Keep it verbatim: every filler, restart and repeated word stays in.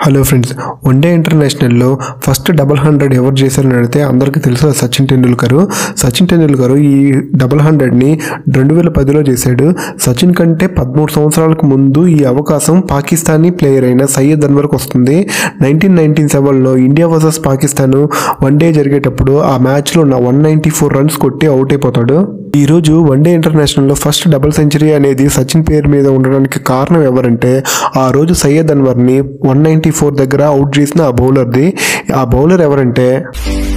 Hello friends, one day ఇంటర్నేషనల్లో first double hundred ఎవరు చేశారని అడిగితే అందరికీ తెలుసు సచిన్ టెండూల్కర్. సచిన్ టెండూల్కర్ ఈ డబల్ హండ్రెడ్ని రెండు వేల పదిలో చేశాడు. సచిన్ కంటే పదమూడు సంవత్సరాలకు ముందు ఈ అవకాశం పాకిస్తానీ ప్లేయర్ అయిన సయ్యద్ అన్వర్కి వస్తుంది. నైన్టీన్ నైన్టీ సెవెన్లో ఇండియా వర్సెస్ పాకిస్తాన్ వన్డే జరిగేటప్పుడు ఆ మ్యాచ్లో నా వన్ నైంటీ ఫోర్ రన్స్ కొట్టి అవుట్ అయిపోతాడు. ఈరోజు వన్డే ఇంటర్నేషనల్లో ఫస్ట్ డబుల్ సెంచరీ అనేది సచిన్ పేరు మీద ఉండడానికి కారణం ఎవరంటే ఆ రోజు సయ్యద్ అన్వర్ని వన్ నైంటీ ఫోర్ దగ్గర అవుట్ చేసిన ఆ బౌలర్ది. ఆ బౌలర్ ఎవరంటే